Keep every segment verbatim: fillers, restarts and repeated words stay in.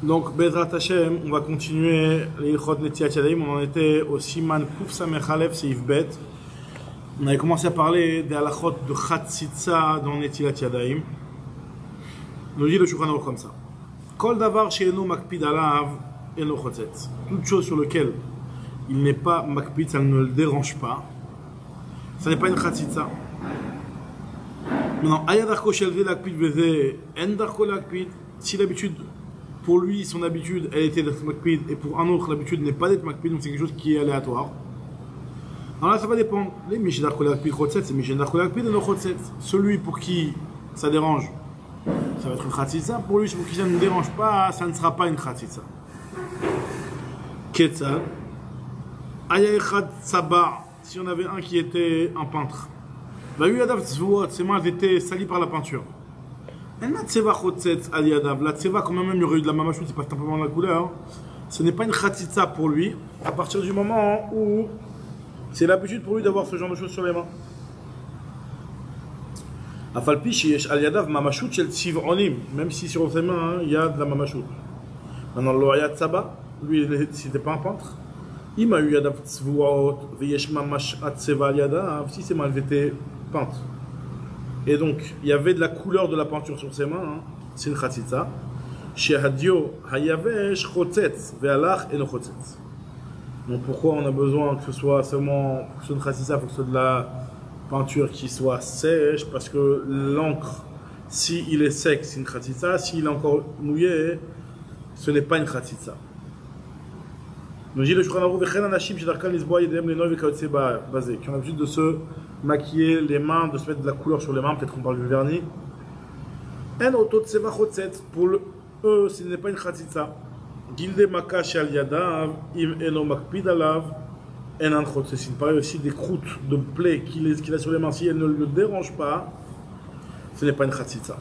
Donc, Bezrat Hashem, on va continuer les Ilchot Netilat Yadayim. On en était au Siman Kuf Samech Aleph Seif Bet. On avait commencé à parler des halachot de Chatzitza dans Netilat Yadayim. Nous dit le Shulchan Aruch comme ça. Kol davar she'eno makpid alav eno chotzetz. Toute chose sur laquelle il n'est pas makpid, ça ne le dérange pas. Ça n'est pas une Chatzitza. Maintenant, aya darko shelve lakpid veze en darko lakpid. Si l'habitude, pour lui, son habitude, elle était d'être makpid, et pour un autre, l'habitude n'est pas d'être makpid, donc c'est quelque chose qui est aléatoire. Alors là, ça va dépendre. Les mishdar kolakpid chotzetz, c'est mishdar kolakpid et no chotzetz. Celui pour qui ça dérange, ça va être une chatzitza. Pour lui, pour qui ça ne dérange pas, ça ne sera pas une chatzitza. Ketzal. Aya echad tsaba. Si on avait un qui était un peintre. Bah oui, Yadav tzvuot, ses mains étaient salies par la peinture. La tseva chotzetz al yadav. La tseva, quand même, il y aurait eu de la mamashut, c'est pas simplement la couleur. Ce n'est pas une chatzitza pour lui, à partir du moment où c'est l'habitude pour lui d'avoir ce genre de choses sur les mains. Afalpi sheyesh al yadav mamashut shel tziv'onim, même si sur ses mains il y a de la mamashut. Maintenant lo haya tsaba, lui c'était pas un peintre. Ima yu yadav tzvuot veyesh mamash tseva al yadav, si ses mains étaient peintes. Et donc il y avait de la couleur de la peinture sur ses mains, hein. C'est une chatzitza. Shehadio hayavesh chotzetz ve'alach eno chotzetz. Donc pourquoi on a besoin que ce soit seulement, que ce soit une chatzitza, il faut que ce soit de la peinture qui soit sèche, parce que l'encre, si il est sec, c'est une chatzitza, s'il est encore mouillé, ce n'est pas une chatzitza. Nous dit le Shulchan Aruch vechen anashim shedarkan lisboa yedem lenoy vekayotze bazeh, qui ont l'habitude de se maquiller les mains, de se mettre de la couleur sur les mains, peut-être qu'on parle du vernis. En oto tseva chotzetz, pour eux, ce n'est pas une chatzitza. Gilde makash al yadav, im eno makpid alav, en an chotzetz. Il paraît aussi des croûtes de plaies qu'il a sur les mains, si elles ne le dérangent pas, ce n'est pas une chatzitza.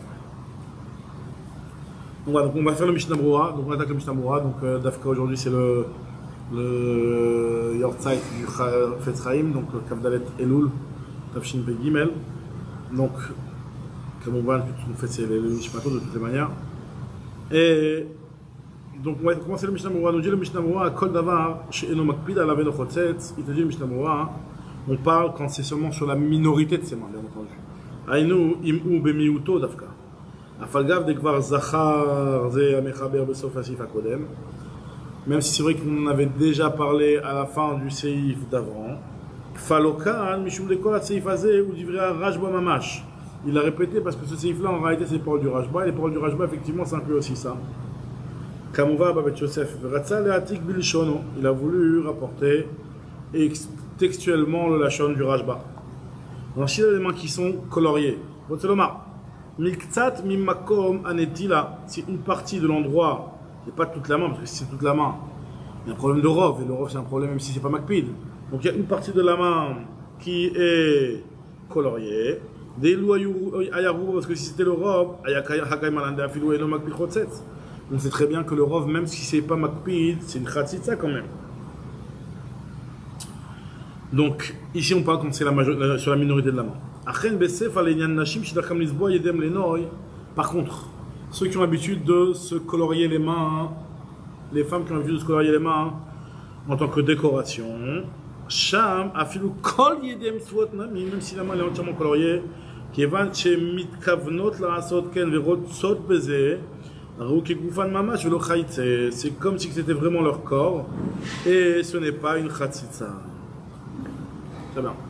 Donc, voilà, donc on va faire le Mishnah Brura, donc on attaque le Mishnah Brura. Donc euh, Dafka aujourd'hui c'est le le Yortzeit du Fetz Chaim, donc le Kavdalet Elul, Tafshin Pe Gimel. Donc, comme on voit, on fait c'est le Mishpato de toutes les manières. Et donc on va commencer le Mishnah Brura. Nous dit le Mishnah Brura, Kol davar she'eno makpid alav eno chotzetz. Il te dit le Mishnah Brura, on parle quand c'est seulement sur la minorité de ses mains, bien entendu. Aïnou im'u bemiuto dafka. Afalgav dekvar zachar ze amechaber besof asif akodem. Même si c'est vrai qu'on en avait déjà parlé à la fin du séif d'avant. Falokan mishum dekol seif azeh ou divra rajba mamash. Il l'a répété parce que ce séif-là, en réalité, c'est les paroles du Rajba. Et les paroles du Rajba, effectivement, ça inclut aussi ça. Kamouva Babet Yosef, il a voulu rapporter textuellement le lachon du Rajba. Donc, s'il y a des mains qui sont coloriées, Miktsat mimakom anetila, c'est une partie de l'endroit, et pas toute la main, parce que si c'est toute la main, il y a un problème de rov, et le rov c'est un problème même si c'est pas makpid. Donc il y a une partie de la main qui est coloriée. Des ayarou, parce que si c'était le rov, on sait très bien que le rov, même si c'est pas makpid, c'est une chatzitza quand même. Donc ici on parle quand c'est la major... sur la minorité de la main. Par contre, ceux qui ont l'habitude de se colorier les mains, les femmes qui ont l'habitude de se colorier les mains en tant que décoration, Sham afilu kol yedem swot nami, même si la main est entièrement coloriée, kevan che mitkavnot la'asot ken verotzot beze, ru kegufan mamash velo chayitze. C'est comme si c'était vraiment leur corps, et ce n'est pas une chatzitza. Très bien.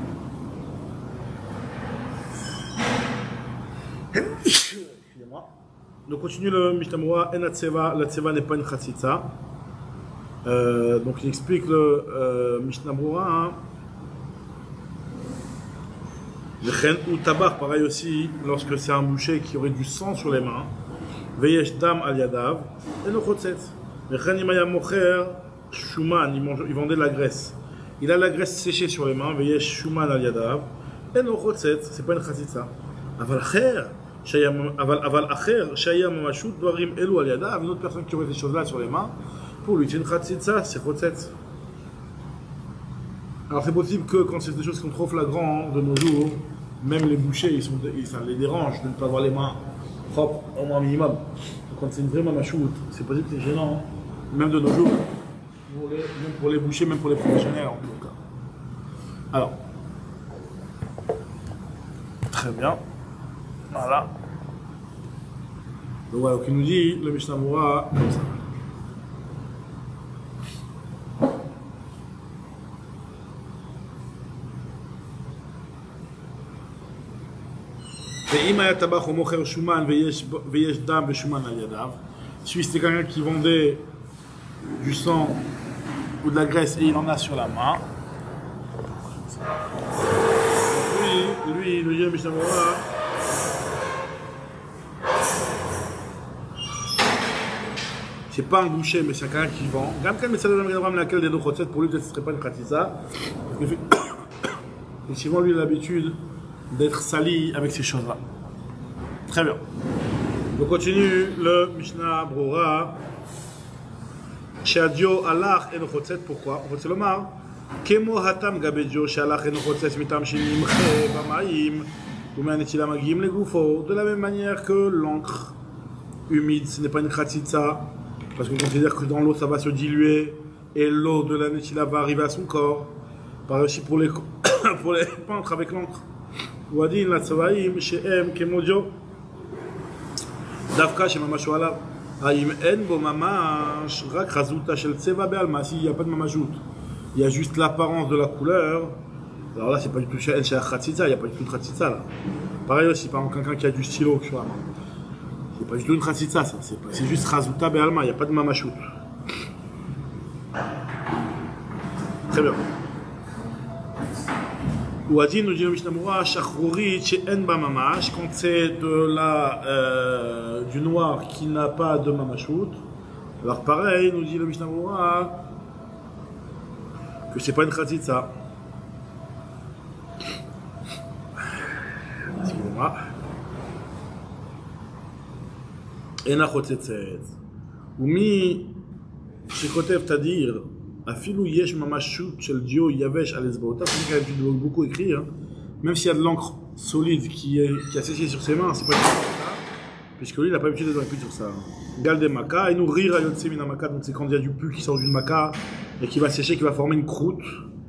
Excusez-moi. Donc continue le Mishnah Brura, en atzeva, la tseva n'est pas une chatzitza. Euh, donc il explique le euh, Mishnah Brura, hein. Le chen ou tabar, pareil aussi, lorsque c'est un boucher qui aurait du sang sur les mains. Veyesh dam al yadav, et no chotzetz. Le chen imaya mocher shuman, il vendait de la graisse. Il a la graisse séchée sur les mains, veyesh shuman al yadav, et no chotzetz, c'est pas une chatzitza. Aval acher, aval acher, shaya mamashut dvarim elu al yadav, une autre personne qui aurait ces choses-là sur les mains. Pour lui, c'est une chatzitza, c'est chotzetz. Alors c'est possible que quand c'est des choses qui sont trop flagrantes de nos jours, même les bouchers, ils sont, ça les dérange de ne pas avoir les mains propres au moins minimum. quand c'est une vraie mamachout, c'est possible que c'est gênant, même de nos jours, pour les, même pour les bouchers, même pour les professionnels en tout cas. Alors, très bien, voilà. Donc voilà, qui nous dit le Mishnah Moura comme ça. Si c'était quelqu'un qui vendait du sang ou de la graisse et il en a sur la main, lui, lui, le Mishnah Moura, c'est pas un boucher, mais c'est quelqu'un qui vend. Laquelle des deux recettes pour lui, peut-être ce serait pas une khatissa. Effectivement, lui, il a l'habitude d'être sali avec ces choses-là. Très bien. On continue le Mishnah Brora. Sheadio alach en chotset. Pourquoi? On va le mar. Kemo hatam gabedio shealach en chotset mitam shinimche bamaim umeanetila magim legufo. De la même manière que l'encre humide, ce n'est pas une khatitsa, parce qu'on considère que dans l'eau ça va se diluer et l'eau de la netila va arriver à son corps. Pareil aussi pour les pour les peintres avec l'encre. Wadin la tsavaim she'em kemodio davka shemamashou alav haim en bo mamash rak chazuta shel tseva be'alma. S'il n'y a pas de mamajout, il y a juste l'apparence de la couleur, alors là c'est pas du tout she'en she'ach khatzitza, il n'y a pas du tout de khatzitza là. Pareil aussi, par exemple quelqu'un qui a du stylo, tu vois, c'est pas du tout une khatzitza, ça, c'est juste chazuta be'alma, il n'y a pas de mamajout. Très bien. Ouadin nous dit le Mishnah Moura, Shachrourit she'en ba mamash, quand c'est de la, euh, du noir qui n'a pas de mamachout. Alors pareil, nous dit le Mishnah Moura, que c'est pas une khatitza. Excusez-moi. Ena chotzetzet. Umi shekotev tadir. Afilou yesh mamachout shel dio yavesh alesbaota. C'est quelqu'un qui doit beaucoup écrire, hein. Même s'il y a de l'encre solide qui est, qui a séché sur ses mains, c'est pas du tout ça, puisque lui il n'a pas l'habitude de écrire sur ça. Gal des maca, et nous rire à yotse mina maca, donc c'est quand il y a du pu qui sort d'une maca et qui va sécher, qui va former une croûte.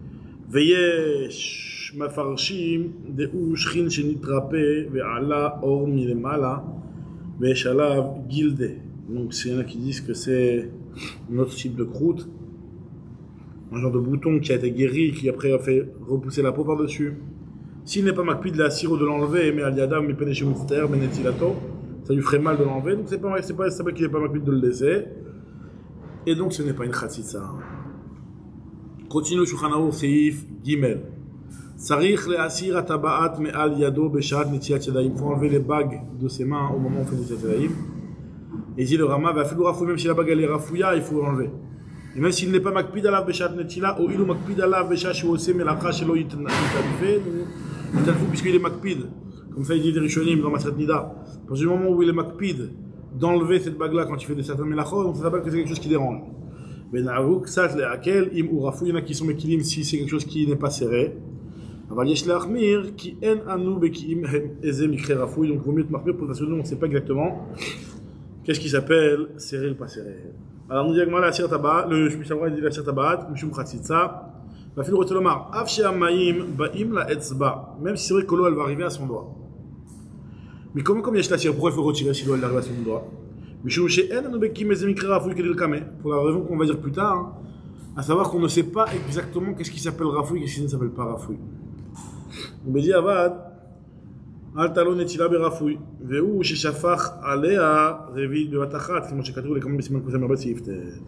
Veyesh mafarshim de ushrin shenitrape ve'ala or milemala ve'shalav gilde. Donc c'est y en a qui disent que c'est un autre type de croûte, un genre de bouton qui a été guéri, qui après a fait repousser la peau par-dessus. S'il n'est pas makpid de la sirop de l'enlever, mais al yadam mi peneche mutzter benetilato, ça lui ferait mal de l'enlever, donc c'est pas c'est pas ça qu'il n'est pas makpid de le laisser. Et donc ce n'est pas une khatsitsa. Continue Shulchan Aruch Seif Gimel. Sarich le'asir atabaat me'al yado beshat netilat yadayim. Il faut enlever les bagues de ses mains au moment où on fait netilat yadayim. Et dit le Rama, va faire le rafou, même si la bague elle est rafouilla, il faut l'enlever. Et même s'il n'est pas makpid alav beshat netila, ou il ou makpid alav beshat shi ose melacha shelo yitanfe, puisqu'il est makpid. Comme ça il dit des rishonim dans Maseret Nida. À partir du moment où il est makpid d'enlever cette bague-là quand il fait des certains melachot, donc ça s'appelle que c'est quelque chose qui dérange. Ben avuk sat le'akel im ou rafou, il y en a qui sont mekilim si c'est quelque chose qui n'est pas serré. Aval yesh le'achmir ki en anu bekiim eze mikre rafou, donc il vaut mieux te marquer parce que nous on ne sait pas exactement qu'est-ce qui s'appelle serré ou pas serré. Alors, nous disons que la sir tabat, le Mishnah Moura dit la sir tabat, Mishum Khatsitsa, va faire le retelomar, Afshe Amaim, Baim la Etzba, même si c'est vrai que l'eau elle va arriver à son doigt. Mais comment, comme il y a la sir, pourquoi il faut retirer si l'eau elle arrive à son doigt? Mishum She'en Anubekim Ezemikre Rafouille Kedil Kame, pour la raison qu'on va dire plus tard, hein, à savoir qu'on ne sait pas exactement qu'est-ce qui s'appelle Rafouille et qu'est-ce qui ne s'appelle pas Rafouille. On me dit Avad, Al talon netila berafouille, ve'u sheshafach alea revit bevatachat, comme c'est כתוב לכמה בסימן קוסם הרבה סעיף.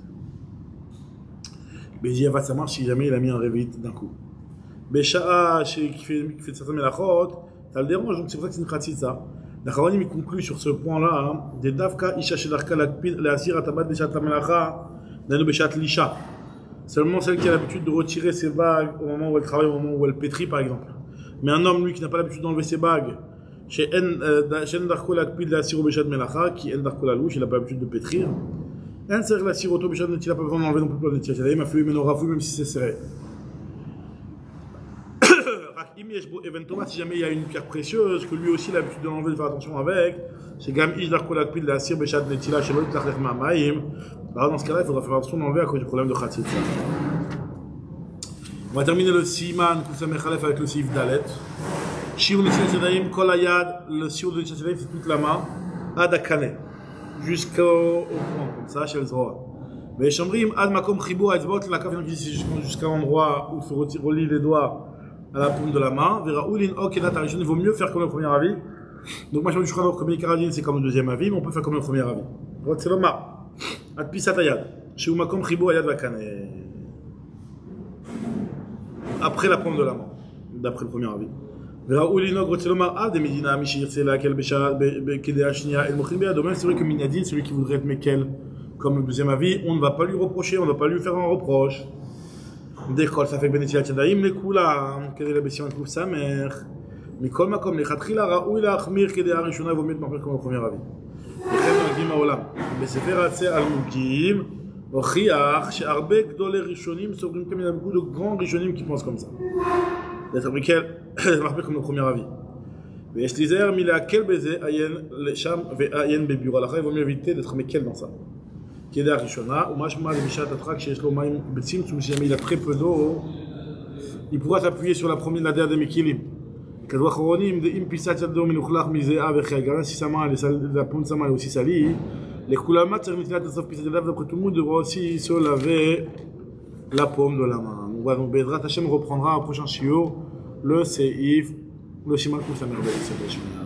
בדיעבד ça marche si jamais il a mis un revit d'un coup. בשעה qui fait certaines melachot, ça le dérange, donc c'est pour ça que c'est une khatsitsa. La Chavanim il conclut sur ce point-là, des davka isha shedarka le'asir atabat beshat la-melacha, danu beshat l'isha. Seulement celle qui a l'habitude de retirer ses bagues au moment où elle travaille, au moment où elle pétrit par exemple. Mais un homme lui qui n'a pas l'habitude d'enlever ses bagues, chez En Darko l'akpid la siro béchat melacha, qui En Darko la louche, il n'a pas l'habitude de pétrir. En Serre la siroto béchat il n'a pas besoin d'enlever non plus le netilat. Il m'a fallu mener au rafou même si c'est serré. im yeshbo even Thomas, si jamais il y a une pierre précieuse, que lui aussi il a l'habitude de l'enlever, de faire attention avec, c'est gam ish dar kol akpid la sir beshat netila shelo yitlach ma'amayim. Alors dans ce cas-là, il faudra faire attention d'enlever à cause du problème de khatzitza. On va terminer le siman Kusam Mechalef avec le sif dalet. Shiur Netilat Yadayim kol hayad, le shiur de Netilat Yadayim c'est toute la main, ad akane, jusqu'au point, comme ça, chez le zroa. Mais Shomrim, ad makom chibur ha'etzbaot, la kaf jusqu'à l'endroit où se relient les doigts à la paume de la main. Vera ulin ok edat harishon, il vaut mieux faire comme le premier avis. Donc moi je me dis que le premier karadine c'est comme le deuxième avis, mais on peut faire comme le premier avis. C'est le ma. Ad pisat hayad, shiur makom chibur hayad vakane. Après la paume de la main, d'après le premier avis. Vera ulin ok c'est le ma. Ah des medina mishir c'est laquelle besha kedeh hashnia el mochin be'ad. C'est vrai que minadin, celui qui voudrait être mekel comme le deuxième avis, on ne va pas lui reprocher, on ne va pas lui faire un reproche. D'école, ça fait que Netilat Yadayim, les koulam, quelle est la bession, elle trouve sa mère. Mais comme ma comme les khatrila raoui la achmir kedeh harishona, vaut mieux de m'appeler comme le premier avis. Et quand on dit maolam, mais c'est faire assez al mukim, ochiach, chez arbe gdolé rishonim, sur une comme il y a beaucoup de grands rishonim qui pensent comme ça. D'être Mikel, de m'appeler comme le premier avis. Mais je disais, mais la quel baiser, ayen, les cham, ve ayen bebura, la il vaut mieux éviter d'être Mikel dans ça. Kedeh harishona, ou mashma le mishat atrak, chez Shlo Maim Betsim, si jamais il a très peu d'eau, il pourra s'appuyer sur la première ladder de Mikilim. Kadwa choronim, de im pisat yado minuchlach misea vechel, si sa main, la paume de sa main est aussi salie, les koulamat, c'est remis de sauf pisat yadav, d'après tout le monde devra aussi se laver la paume de la main. Donc voilà, donc Bezrat Hashem reprendra au prochain shiur le seif, le shimal Kusam Mechalef.